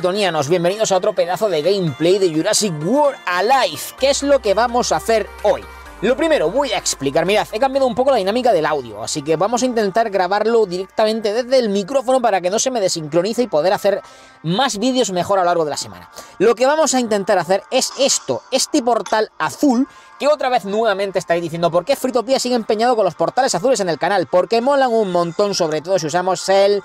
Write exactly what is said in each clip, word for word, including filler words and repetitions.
fritonianos, bienvenidos a otro pedazo de gameplay de Jurassic World Alive. ¿Qué es lo que vamos a hacer hoy? Lo primero, voy a explicar, mirad, he cambiado un poco la dinámica del audio, así que vamos a intentar grabarlo directamente desde el micrófono para que no se me desincronice y poder hacer más vídeos mejor a lo largo de la semana. Lo que vamos a intentar hacer es esto, este portal azul, que otra vez nuevamente estaréis diciendo, ¿por qué Fritopía sigue empeñado con los portales azules en el canal? Porque molan un montón, sobre todo si usamos el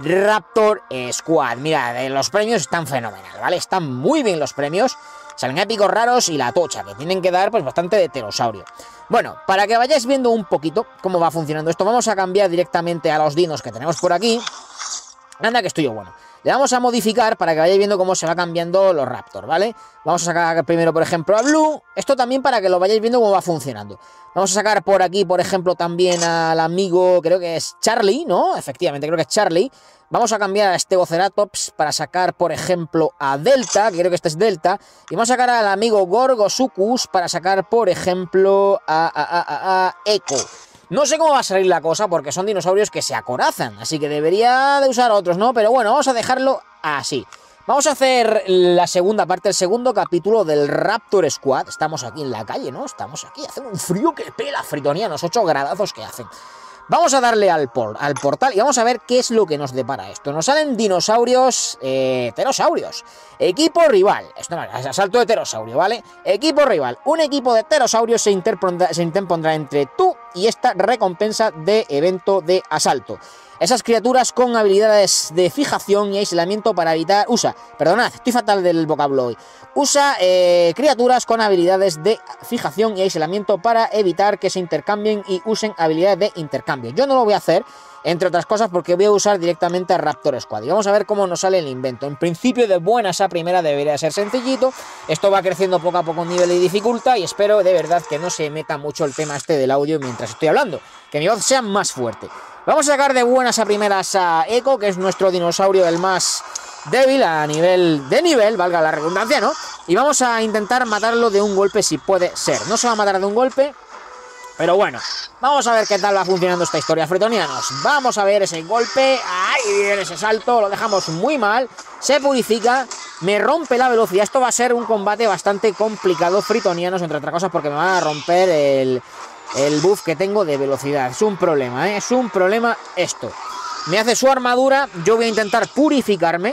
Raptor Squad. Mirad, los premios están fenomenal, ¿vale? Están muy bien los premios. Salen épicos raros y la tocha, que tienen que dar pues bastante de pterosaurio. Bueno, para que vayáis viendo un poquito cómo va funcionando esto, vamos a cambiar directamente a los dinos que tenemos por aquí. Anda que estoy yo bueno. Le vamos a modificar para que vayáis viendo cómo se va cambiando los Raptor, ¿vale? Vamos a sacar primero, por ejemplo, a Blue. Esto también para que lo vayáis viendo cómo va funcionando. Vamos a sacar por aquí, por ejemplo, también al amigo, creo que es Charlie, ¿no? Efectivamente, creo que es Charlie. Vamos a cambiar a Stegoceratops para sacar, por ejemplo, a Delta, que creo que este es Delta. Y vamos a sacar al amigo Gorgosuchus para sacar, por ejemplo, a, a, a, a, a Echo. No sé cómo va a salir la cosa porque son dinosaurios que se acorazan, así que debería de usar otros, ¿no? Pero bueno, vamos a dejarlo así. Vamos a hacer la segunda parte, el segundo capítulo del Raptor Squad. Estamos aquí en la calle, ¿no? Estamos aquí, hace un frío que pela, fritonianos, ocho gradazos que hacen. Vamos a darle al, por, al portal y vamos a ver qué es lo que nos depara esto. Nos salen dinosaurios, eh, pterosaurios. Equipo rival. Esto no es asalto de pterosaurio, ¿vale? Equipo rival. Un equipo de pterosaurios se, se interpondrá entre tú y esta recompensa de evento de asalto. Esas criaturas con habilidades de fijación y aislamiento para evitar... Usa, perdonad, estoy fatal del vocablo hoy. Usa eh, criaturas con habilidades de fijación y aislamiento para evitar que se intercambien y usen habilidades de intercambio. Yo no lo voy a hacer, entre otras cosas, porque voy a usar directamente a Raptor Squad. Y vamos a ver cómo nos sale el invento. En principio, de buenas a primera debería ser sencillito. Esto va creciendo poco a poco en nivel de dificultad y espero de verdad que no se meta mucho el tema este del audio mientras estoy hablando. Que mi voz sea más fuerte. Vamos a sacar de buenas a primeras a Echo, que es nuestro dinosaurio el más débil a nivel de nivel, valga la redundancia, ¿no? Y vamos a intentar matarlo de un golpe si puede ser. No se va a matar de un golpe, pero bueno, vamos a ver qué tal va funcionando esta historia, fritonianos. Vamos a ver ese golpe, ¡ay! Bien, ese salto, lo dejamos muy mal. Se purifica, me rompe la velocidad. Esto va a ser un combate bastante complicado, fritonianos, entre otras cosas, porque me van a romper el... el buff que tengo de velocidad. Es un problema, ¿eh? Es un problema esto. Me hace su armadura. Yo voy a intentar purificarme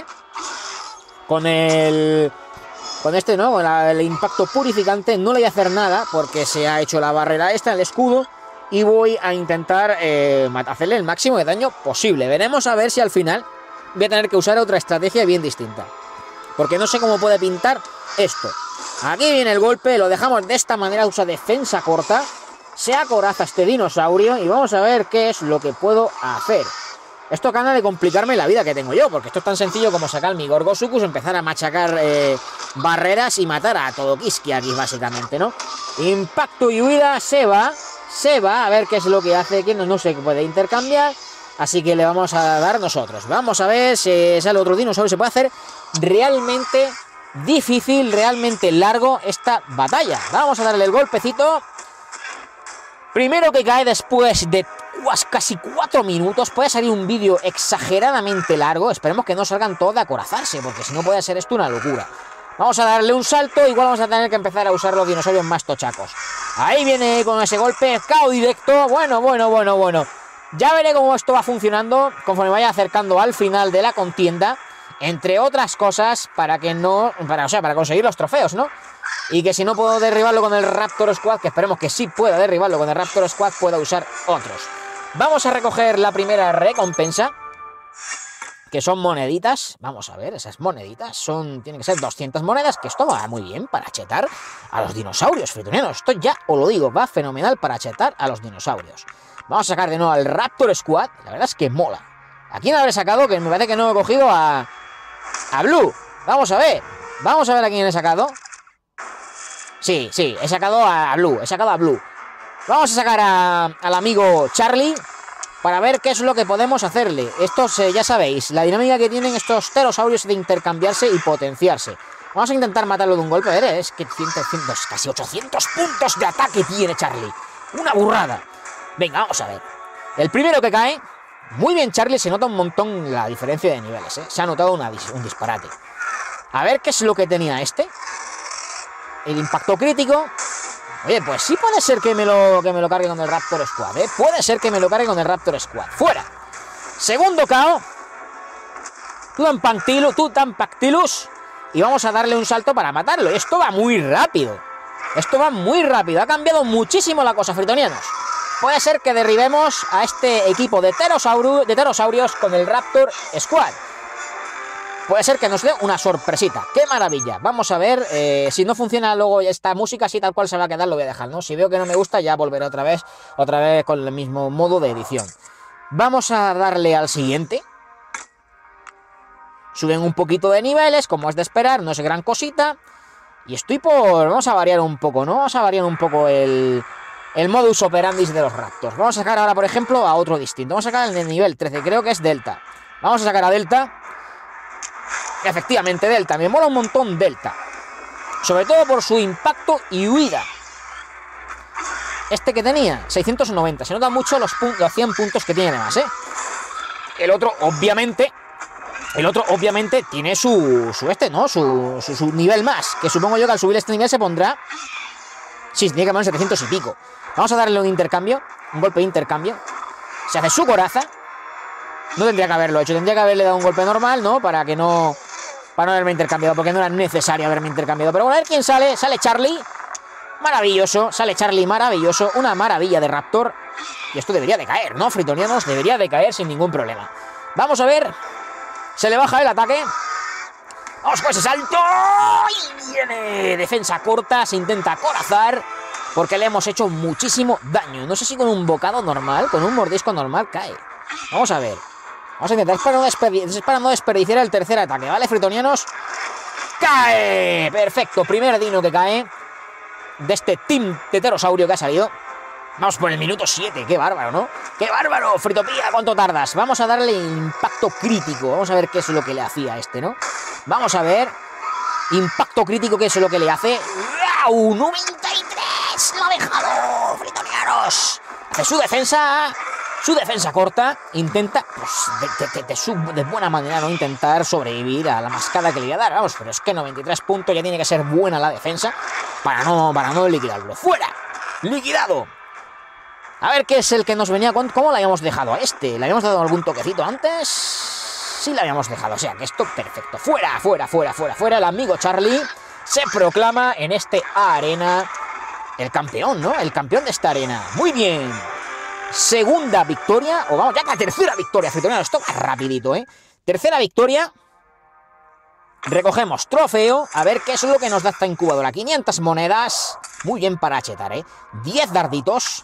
con el... con este, ¿no? Con la, el impacto purificante. No le voy a hacer nada porque se ha hecho la barrera esta, el escudo. Y voy a intentar eh, hacerle el máximo de daño posible. Veremos a ver si al final voy a tener que usar otra estrategia bien distinta. Porque no sé cómo puede pintar esto. Aquí viene el golpe. Lo dejamos de esta manera. Usa defensa corta. Se acoraza este dinosaurio y vamos a ver qué es lo que puedo hacer. Esto acaba de complicarme la vida que tengo yo, porque esto es tan sencillo como sacar mi Gorgosuchus, empezar a machacar eh, barreras y matar a todo Kiski aquí, básicamente, ¿no? Impacto y huida, se va, se va, a ver qué es lo que hace, que no, no se puede intercambiar, así que le vamos a dar nosotros. Vamos a ver si sale otro dinosaurio, se puede hacer realmente difícil, realmente largo esta batalla. Vamos a darle el golpecito. Primero que cae después de casi cuatro minutos. Puede salir un vídeo exageradamente largo. Esperemos que no salgan todos de acorazarse, porque si no puede ser esto una locura. Vamos a darle un salto. Igual vamos a tener que empezar a usar los dinosaurios más tochacos. Ahí viene con ese golpe. K O directo. Bueno, bueno, bueno, bueno. Ya veré cómo esto va funcionando conforme vaya acercando al final de la contienda. Entre otras cosas, para que no... Para, o sea, para conseguir los trofeos, ¿no? Y que si no puedo derribarlo con el Raptor Squad, que esperemos que sí pueda derribarlo con el Raptor Squad, pueda usar otros. Vamos a recoger la primera recompensa, que son moneditas. Vamos a ver, esas moneditas son... Tienen que ser doscientas monedas, que esto va muy bien para chetar a los dinosaurios fritonianos. Esto ya os lo digo, va fenomenal para chetar a los dinosaurios. Vamos a sacar de nuevo al Raptor Squad. La verdad es que mola. ¿A quién habré sacado? Que me parece que no he cogido a... A Blue. Vamos a ver. Vamos a ver a quién he sacado. Sí, sí, he sacado a Blue. He sacado a Blue. Vamos a sacar a, al amigo Charlie para ver qué es lo que podemos hacerle. Estos, eh, ya sabéis, la dinámica que tienen estos pterosaurios de intercambiarse y potenciarse. Vamos a intentar matarlo de un golpe. A ver, es que cien, cien, casi ochocientos puntos de ataque tiene Charlie. Una burrada. Venga, vamos a ver. El primero que cae... Muy bien, Charlie, se nota un montón la diferencia de niveles, ¿eh? Se ha notado una, un disparate. A ver qué es lo que tenía este. El impacto crítico. Oye, pues sí puede ser que me lo, que me lo cargue con el Raptor Squad, ¿eh? Puede ser que me lo cargue con el Raptor Squad. ¡Fuera! Segundo K O. Tutankhamun. Y vamos a darle un salto para matarlo. Esto va muy rápido. Esto va muy rápido. Ha cambiado muchísimo la cosa, fritonianos. Puede ser que derribemos a este equipo de, pterosaurios, de pterosaurios con el Raptor Squad. Puede ser que nos dé una sorpresita. ¡Qué maravilla! Vamos a ver. Eh, si no funciona luego esta música así tal cual se va a quedar, lo voy a dejar, ¿no? Si veo que no me gusta, ya volveré otra vez, otra vez con el mismo modo de edición. Vamos a darle al siguiente. Suben un poquito de niveles, como es de esperar, no es gran cosita. Y estoy por... Vamos a variar un poco, ¿no? Vamos a variar un poco el... El modus operandi de los Raptors. Vamos a sacar ahora, por ejemplo, a otro distinto. Vamos a sacar el de nivel trece, creo que es Delta. Vamos a sacar a Delta. Efectivamente, Delta. Me mola un montón Delta. Sobre todo por su impacto y huida. Este que tenía, seiscientos noventa. Se nota mucho los, los cien puntos que tiene más, ¿eh? El otro, obviamente... El otro, obviamente, tiene su, su este, ¿no? Su, su, su nivel más. Que supongo yo que al subir este nivel se pondrá... Sí, tiene que poner setecientos y pico. Vamos a darle un intercambio. Un golpe de intercambio. Se hace su coraza. No tendría que haberlo hecho. Tendría que haberle dado un golpe normal, ¿no? Para que no... Para no haberme intercambiado. Porque no era necesario haberme intercambiado. Pero bueno, a ver quién sale. Sale Charlie. Maravilloso. Sale Charlie, maravilloso. Una maravilla de Raptor. Y esto debería de caer, ¿no? Fritonianos, debería de caer sin ningún problema. Vamos a ver. Se le baja el ataque. Vamos con ese salto. Y viene defensa corta. Se intenta acorazar. Porque le hemos hecho muchísimo daño. No sé si con un bocado normal, con un mordisco normal cae. Vamos a ver. Vamos a intentar. Es para no, desperdi es para no desperdiciar el tercer ataque, ¿vale, fritonianos? ¡Cae! Perfecto. Primer dino que cae. De este team de pterosaurio que ha salido. Vamos por el minuto siete, qué bárbaro, ¿no? ¡Qué bárbaro! Fritopía, ¿cuánto tardas? Vamos a darle impacto crítico. Vamos a ver qué es lo que le hacía a este, ¿no? Vamos a ver. Impacto crítico, ¿qué es lo que le hace? ¡Wow! ¡noventa y tres! ¡Lo ha dejado! ¡Fritonianos! Hace su defensa. Su defensa corta. Intenta, pues, de, de, de, de, su, de buena manera, ¿no? Intentar sobrevivir a la mascada que le voy a dar. Vamos, pero es que noventa y tres puntos ya tiene que ser buena la defensa para no, para no liquidarlo. ¡Fuera! ¡Liquidado! A ver qué es el que nos venía con... ¿Cómo le habíamos dejado a este? ¿Le habíamos dado algún toquecito antes? Sí, le habíamos dejado. O sea, que esto perfecto. Fuera, fuera, fuera, fuera, fuera. El amigo Charlie se proclama en este arena el campeón, ¿no? El campeón de esta arena. Muy bien. Segunda victoria. O vamos, ya la tercera victoria. Esto va rapidito, ¿eh? Tercera victoria. Recogemos trofeo. A ver qué es lo que nos da esta incubadora. quinientas monedas. Muy bien para chetar, ¿eh? diez darditos.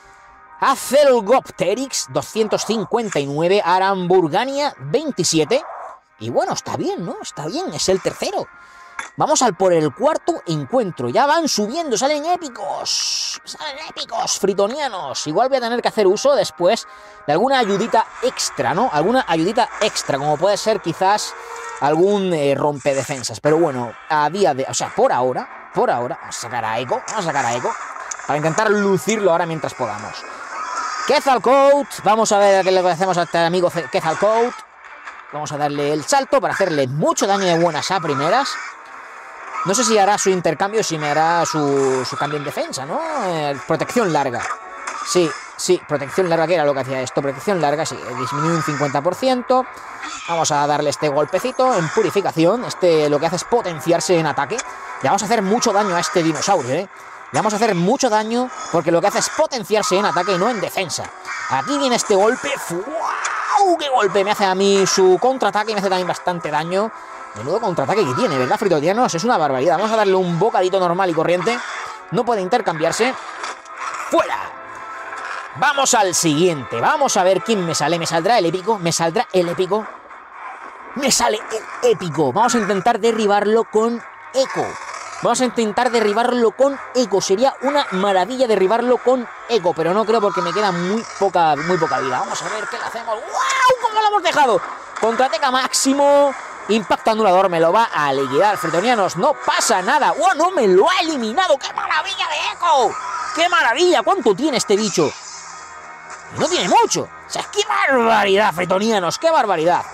Acelgopteryx doscientos cincuenta y nueve, Aramburgania veintisiete. Y bueno, está bien, ¿no? Está bien, es el tercero. Vamos al por el cuarto encuentro. Ya van subiendo, salen épicos. Salen épicos, fritonianos. Igual voy a tener que hacer uso después de alguna ayudita extra, ¿no? Alguna ayudita extra, como puede ser quizás algún eh, rompedefensas. Pero bueno, a día de... O sea, por ahora, por ahora, vamos a sacar a Echo, vamos a sacar a Echo, para intentar lucirlo ahora mientras podamos. Quetzalcoatl, vamos a ver qué le hacemos a este amigo Quetzalcoatl. Vamos a darle el salto para hacerle mucho daño de buenas a primeras. No sé si hará su intercambio, si me hará su, su cambio en defensa, ¿no? Eh, protección larga. Sí, sí, protección larga, que era lo que hacía esto. Protección larga, sí, disminuye un cincuenta por ciento. Vamos a darle este golpecito en purificación. Este lo que hace es potenciarse en ataque. Y vamos a hacer mucho daño a este dinosaurio, ¿eh? Le vamos a hacer mucho daño porque lo que hace es potenciarse en ataque y no en defensa. Aquí viene este golpe. ¡Wow! ¡Qué golpe! Me hace a mí su contraataque y me hace también bastante daño. Menudo contraataque que tiene, ¿verdad, fritonianos? Es una barbaridad. Vamos a darle un bocadito normal y corriente. No puede intercambiarse. ¡Fuera! Vamos al siguiente. Vamos a ver quién me sale. ¿Me saldrá el épico? ¿Me saldrá el épico? ¡Me sale el épico! Vamos a intentar derribarlo con Echo. Vamos a intentar derribarlo con Echo. Sería una maravilla derribarlo con Echo, pero no creo porque me queda muy poca, muy poca vida. Vamos a ver qué le hacemos. ¡Wow! ¿Cómo lo hemos dejado? Contraataca máximo. Impacto anulador, me lo va a liquidar, fritonianos. No pasa nada. ¡Wow! No me lo ha eliminado. ¡Qué maravilla de Echo! ¡Qué maravilla! ¿Cuánto tiene este bicho? No tiene mucho. O sea, ¡qué barbaridad, fritonianos! ¡Qué barbaridad!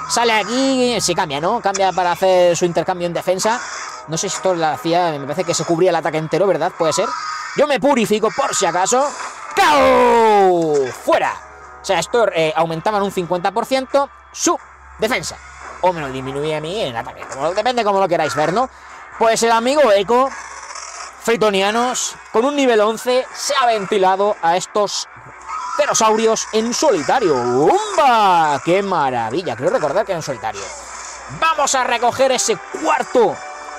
Sale aquí, se cambia, ¿no? Cambia para hacer su intercambio en defensa. No sé si esto lo hacía, me parece que se cubría el ataque entero, ¿verdad? Puede ser. Yo me purifico por si acaso. ¡K O! ¡Fuera! O sea, esto eh, aumentaba en un cincuenta por ciento su defensa. O me lo disminuía a mí en el ataque. Como, depende como lo queráis ver, ¿no? Pues el amigo Echo, Fritonianos, con un nivel once, se ha ventilado a estos pterosaurios en solitario. ¡Umba! ¡Qué maravilla! Quiero recordar que era en solitario. Vamos a recoger ese cuarto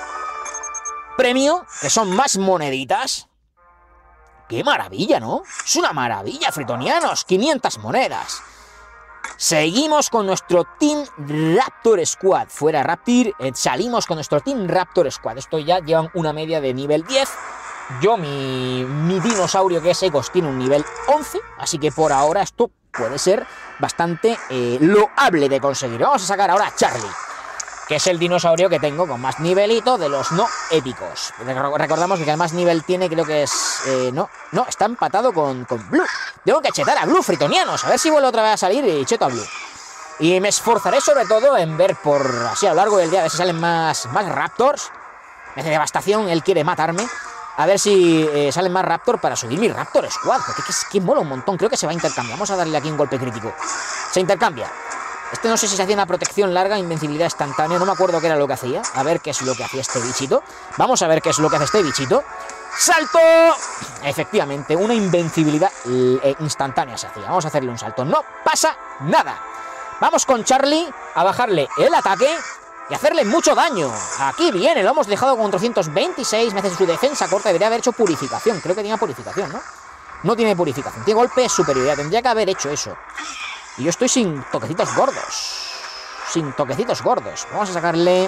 premio, que son más moneditas. ¡Qué maravilla!, ¿no? Es una maravilla, Fritonianos. quinientas monedas. Seguimos con nuestro Team Raptor Squad. Fuera Raptor, eh, salimos con nuestro Team Raptor Squad. Esto ya llevan una media de nivel diez. Yo, mi, mi dinosaurio que es Ecos tiene un nivel once. Así que por ahora esto puede ser bastante eh, loable de conseguir. Vamos a sacar ahora a Charlie, que es el dinosaurio que tengo con más nivelito de los no épicos. Recordamos que el más nivel tiene, creo que es... Eh, no, no, está empatado con, con Blue. Tengo que chetar a Blue, Fritonianos. A ver si vuelve otra vez a salir y cheto a Blue. Y me esforzaré sobre todo en ver por así a lo largo del día, a ver si salen más, más Raptors. Me hace devastación, él quiere matarme. A ver si eh, salen más Raptor para subir mi Raptor Squad. Porque es que mola un montón. Creo que se va a intercambiar. Vamos a darle aquí un golpe crítico. Se intercambia. Este no sé si se hacía una protección larga, invencibilidad instantánea. No me acuerdo qué era lo que hacía. A ver qué es lo que hacía este bichito. Vamos a ver qué es lo que hace este bichito. ¡Salto! Efectivamente, una invencibilidad eh, instantánea se hacía. Vamos a hacerle un salto. No pasa nada. Vamos con Charlie a bajarle el ataque y hacerle mucho daño. Aquí viene, lo hemos dejado con cuatrocientos veintiséis. Me hace su defensa corta. Debería haber hecho purificación. Creo que tenía purificación, ¿no? No tiene purificación. Tiene golpe de superioridad. Tendría que haber hecho eso. Y yo estoy sin toquecitos gordos. Sin toquecitos gordos. Vamos a sacarle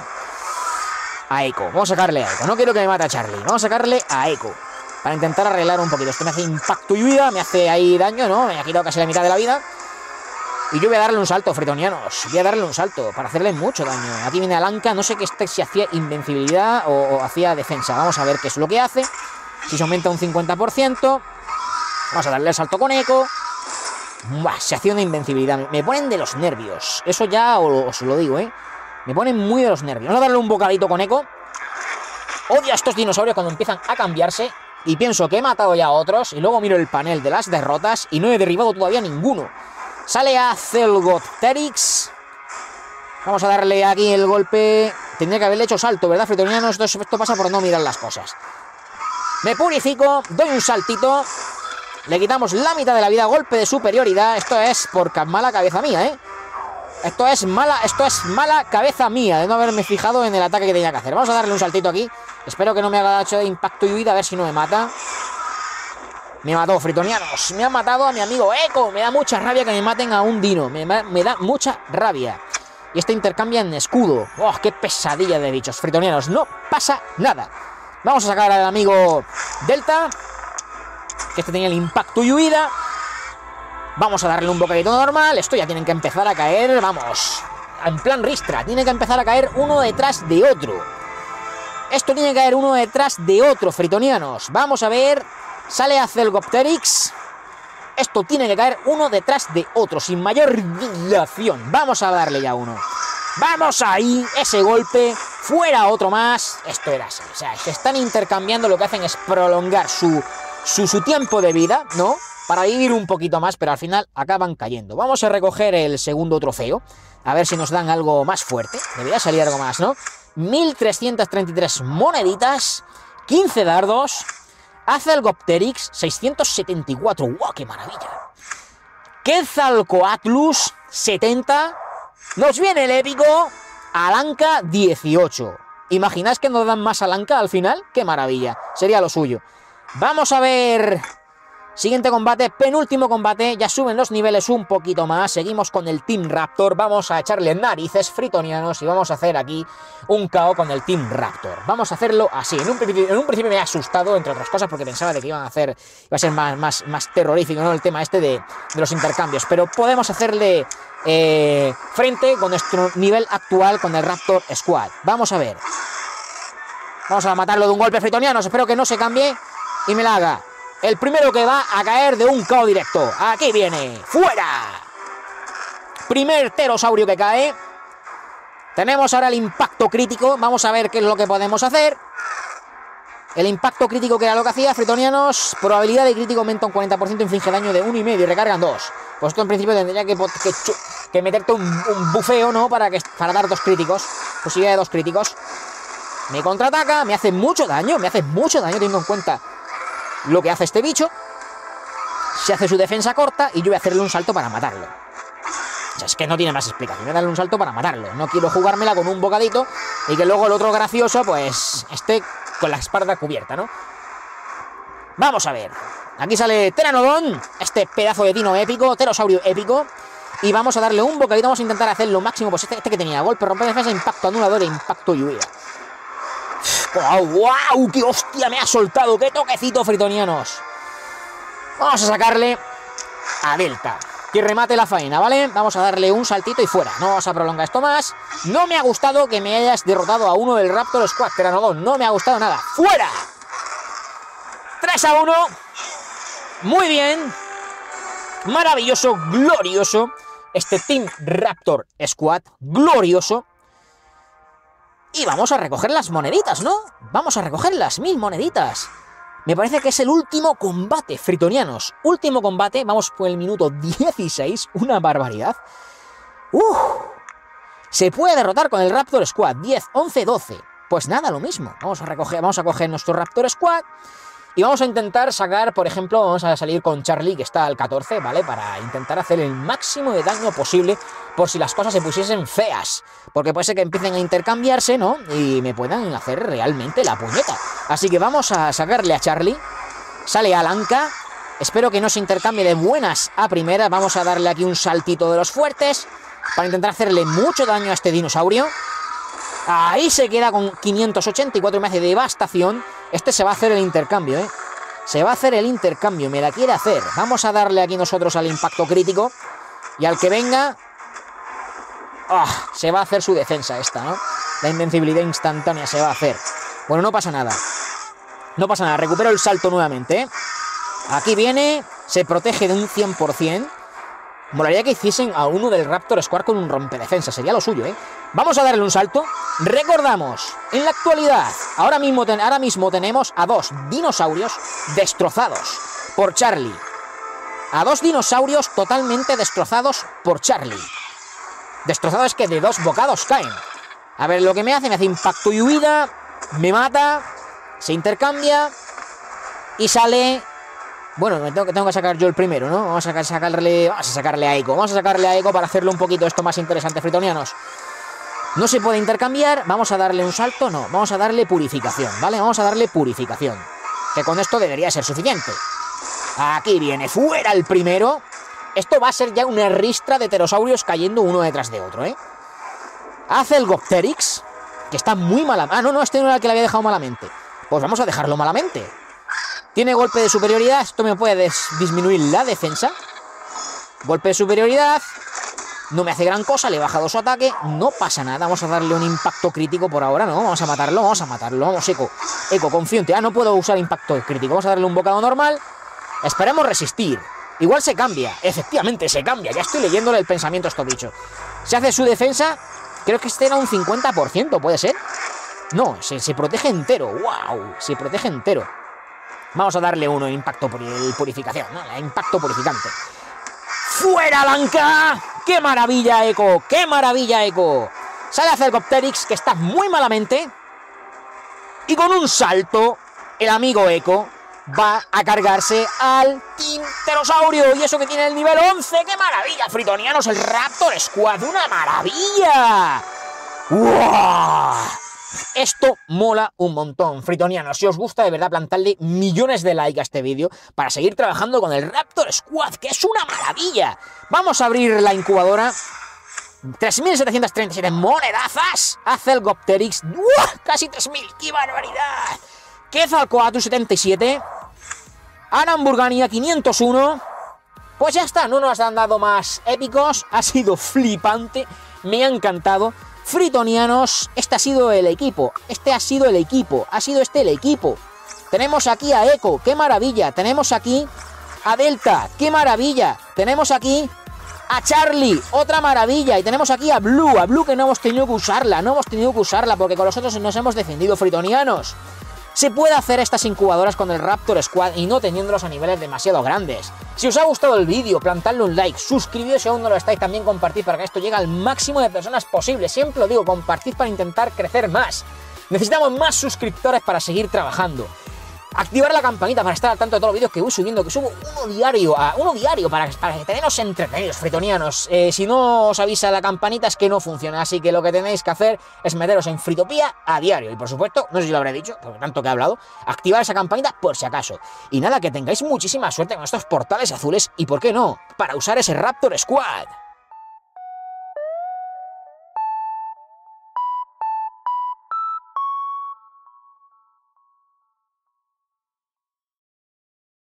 a Echo. Vamos a sacarle a Echo. No quiero que me mate a Charlie. Vamos a sacarle a Echo para intentar arreglar un poquito. Esto me hace impacto y huida. Me hace ahí daño, ¿no? Me ha quitado casi la mitad de la vida. Y yo voy a darle un salto, Fritonianos. Voy a darle un salto para hacerle mucho daño. Aquí viene Alanka. No sé qué este si hacía invencibilidad o, o hacía defensa. Vamos a ver qué es lo que hace. Si se aumenta un cincuenta por ciento. Vamos a darle el salto con Echo. Buah, se hacía una invencibilidad. Me ponen de los nervios. Eso ya os lo digo, ¿eh? Me ponen muy de los nervios. Vamos a darle un bocadito con Echo. Odio a estos dinosaurios cuando empiezan a cambiarse. Y pienso que he matado ya a otros. Y luego miro el panel de las derrotas. Y no he derribado todavía ninguno. Sale a Zelgopteryx. Vamos a darle aquí el golpe. Tendría que haberle hecho salto, ¿verdad, Fritonianos? Esto, esto pasa por no mirar las cosas. Me purifico. Doy un saltito. Le quitamos la mitad de la vida, golpe de superioridad. Esto es por mala cabeza mía, ¿eh? Esto es mala, esto es mala cabeza mía de no haberme fijado en el ataque que tenía que hacer. Vamos a darle un saltito aquí. Espero que no me haga hecho de impacto y huida, a ver si no me mata. Me mató, Fritonianos. Me ha matado a mi amigo Echo. Me da mucha rabia que me maten a un dino. Me, me da mucha rabia. Y este intercambia en escudo. ¡Oh, qué pesadilla de bichos! Fritonianos, no pasa nada. Vamos a sacar al amigo Delta, que este tenía el impacto y huida. Vamos a darle un bocadito normal. Esto ya tienen que empezar a caer, vamos, en plan ristra. Tiene que empezar a caer uno detrás de otro. Esto tiene que caer uno detrás de otro, Fritonianos. Vamos a ver. Sale a Zelgopteryx. Esto tiene que caer uno detrás de otro, sin mayor dilación. Vamos a darle ya uno. Vamos ahí, ese golpe. Fuera otro más. Esto era así. O sea, se están intercambiando. Lo que hacen es prolongar su... Su, su tiempo de vida, ¿no? Para vivir un poquito más, pero al final acaban cayendo. Vamos a recoger el segundo trofeo. A ver si nos dan algo más fuerte. Debería salir algo más, ¿no? mil trescientas treinta y tres moneditas. quince dardos. Zelgopteryx, seiscientos setenta y cuatro. ¡Wow! ¡Qué maravilla! Quetzalcoatlus, setenta. Nos viene el épico. Alanka, dieciocho. ¿Imagináis que nos dan más Alanka al final? ¡Qué maravilla! Sería lo suyo. Vamos a ver. Siguiente combate, penúltimo combate. Ya suben los niveles un poquito más. Seguimos con el Team Raptor. Vamos a echarle narices, Fritonianos, y vamos a hacer aquí un K O con el Team Raptor. Vamos a hacerlo así. En un principio, en un principio me ha asustado, entre otras cosas, porque pensaba de que iban a hacer, iba a ser más, más, más terrorífico, ¿no? El tema este de, de los intercambios. Pero podemos hacerle eh, frente con nuestro nivel actual con el Raptor Squad. Vamos a ver. Vamos a matarlo de un golpe, Fritonianos. Espero que no se cambie y me la haga. El primero que va a caer de un K O directo. Aquí viene. ¡Fuera! Primer pterosaurio que cae. Tenemos ahora el impacto crítico. Vamos a ver qué es lo que podemos hacer. El impacto crítico, que era lo que hacía, Fritonianos. Probabilidad de crítico aumenta un cuarenta por ciento, inflige daño de uno y medio y recargan dos. Pues esto en principio tendría que, que, que meterte un, un bufeo, ¿no? Para, que, para dar dos críticos. Posibilidad de dos críticos. Me contraataca, me hace mucho daño. Me hace mucho daño teniendo en cuenta lo que hace este bicho. Se hace su defensa corta y yo voy a hacerle un salto para matarlo. O sea, es que no tiene más explicación. Voy a darle un salto para matarlo. No quiero jugármela con un bocadito y que luego el otro gracioso, pues, esté con la espalda cubierta, ¿no? Vamos a ver. Aquí sale Pteranodon, este pedazo de dino épico, pterosaurio épico. Y vamos a darle un bocadito. Vamos a intentar hacer lo máximo. Pues este, este que tenía golpe, romper defensa, impacto anulador e impacto lluvia. ¡Wow! ¡Wow! ¡Qué hostia me ha soltado! ¡Qué toquecito, Fritonianos! Vamos a sacarle a Delta, que remate la faena, ¿vale? Vamos a darle un saltito y fuera. No vamos a prolongar esto más. No me ha gustado que me hayas derrotado a uno del Raptor Squad, Pteranodon. No me ha gustado nada. ¡Fuera! tres a uno. Muy bien. Maravilloso, glorioso. Este Team Raptor Squad, glorioso. Y vamos a recoger las moneditas, ¿no? Vamos a recoger las mil moneditas. Me parece que es el último combate, Fritonianos. Último combate, vamos por el minuto dieciséis, una barbaridad. Uf. Se puede derrotar con el Raptor Squad, diez, once, doce. Pues nada, lo mismo. Vamos a recoger, vamos a coger nuestro Raptor Squad y vamos a intentar sacar, por ejemplo, vamos a salir con Charlie, que está al catorce, ¿vale? Para intentar hacer el máximo de daño posible por si las cosas se pusiesen feas. Porque puede ser que empiecen a intercambiarse, ¿no? Y me puedan hacer realmente la puñeta. Así que vamos a sacarle a Charlie. Sale Alanka. Espero que no se intercambie de buenas a primeras. Vamos a darle aquí un saltito de los fuertes para intentar hacerle mucho daño a este dinosaurio. Ahí se queda con quinientos ochenta y cuatro y me hace devastación. Este se va a hacer el intercambio, ¿eh? Se va a hacer el intercambio, me la quiere hacer. Vamos a darle aquí nosotros al impacto crítico. Y al que venga... Oh, se va a hacer su defensa esta, ¿no? La invencibilidad instantánea se va a hacer. Bueno, no pasa nada. No pasa nada, recupero el salto nuevamente, ¿eh? Aquí viene, se protege de un cien por cien. Molaría que hiciesen a uno del Raptor Squad con un rompedefensa, sería lo suyo, ¿eh? Vamos a darle un salto. Recordamos, en la actualidad, ahora mismo, ten, ahora mismo tenemos a dos dinosaurios destrozados por Charlie. A dos dinosaurios totalmente destrozados por Charlie. Destrozados que de dos bocados caen. A ver lo que me hace, me hace impacto y huida. Me mata. Se intercambia. Y sale... Bueno, me tengo que, tengo que sacar yo el primero, ¿no? Vamos a sacarle, vamos a sacarle a Echo. Vamos a sacarle a Echo para hacerle un poquito esto más interesante, Fritonianos. No se puede intercambiar. Vamos a darle un salto, no. Vamos a darle purificación, ¿vale? Vamos a darle purificación. Que con esto debería ser suficiente. Aquí viene, fuera el primero. Esto va a ser ya una ristra de pterosaurios cayendo uno detrás de otro, ¿eh? Hace el Gopterix, que está muy mala... Ah, no, no, este no era el que le había dejado malamente. Pues vamos a dejarlo malamente. Tiene golpe de superioridad. Esto me puede disminuir la defensa. Golpe de superioridad. No me hace gran cosa. Le he bajado su ataque. No pasa nada. Vamos a darle un impacto crítico por ahora, ¿no? Vamos a matarlo. Vamos a matarlo. Vamos, Echo. Echo, confío en ti. Ah, no puedo usar impacto crítico. Vamos a darle un bocado normal. Esperemos resistir. Igual se cambia. Efectivamente, se cambia. Ya estoy leyéndole el pensamiento a este bicho. Se hace su defensa. Creo que este era un cincuenta por ciento. ¿Puede ser? No, se, se protege entero. ¡Wow! Se protege entero. Vamos a darle uno, impacto por purificación, ¿no? La impacto purificante. ¡Fuera, Lanka! ¡Qué maravilla, Echo! ¡Qué maravilla, Echo! Sale a hacer Gopterix, que está muy malamente. Y con un salto, el amigo Echo va a cargarse al Team Pterosaurio. Y eso que tiene el nivel once. ¡Qué maravilla, Fritonianos! El Raptor Squad, ¡una maravilla! ¡Wow! Esto mola un montón, Fritonianos. Si os gusta, de verdad, plantarle millones de likes a este vídeo para seguir trabajando con el Raptor Squad, que es una maravilla. Vamos a abrir la incubadora. tres mil setecientas treinta y siete monedazas. Hace el Gopterix. ¡Uah! Casi tres mil. ¡Qué barbaridad! Quetzalcoatlus setenta y siete. Anamburgania quinientos uno. Pues ya está, no nos han dado más épicos. Ha sido flipante. Me ha encantado. Fritonianos, este ha sido el equipo, este ha sido el equipo, ha sido este el equipo. Tenemos aquí a Echo, qué maravilla. Tenemos aquí a Delta, qué maravilla. Tenemos aquí a Charlie, otra maravilla. Y tenemos aquí a Blue, a Blue que no hemos tenido que usarla, no hemos tenido que usarla porque con los otros nos hemos defendido, fritonianos. Se puede hacer estas incubadoras con el Raptor Squad y no teniéndolos a niveles demasiado grandes. Si os ha gustado el vídeo, plantadle un like, suscribíos si aún no lo estáis, también compartid para que esto llegue al máximo de personas posible. Siempre lo digo, compartid para intentar crecer más. Necesitamos más suscriptores para seguir trabajando. Activar la campanita para estar al tanto de todos los vídeos que voy subiendo, que subo uno diario, a, uno diario para, para que teneros entretenidos, fritonianos. Eh, si no os avisa la campanita es que no funciona, así que lo que tenéis que hacer es meteros en Fritopía a diario. Y por supuesto, no sé si lo habré dicho, porque tanto que he hablado, activar esa campanita por si acaso. Y nada, que tengáis muchísima suerte con estos portales azules y, ¿por qué no?, para usar ese Raptor Squad.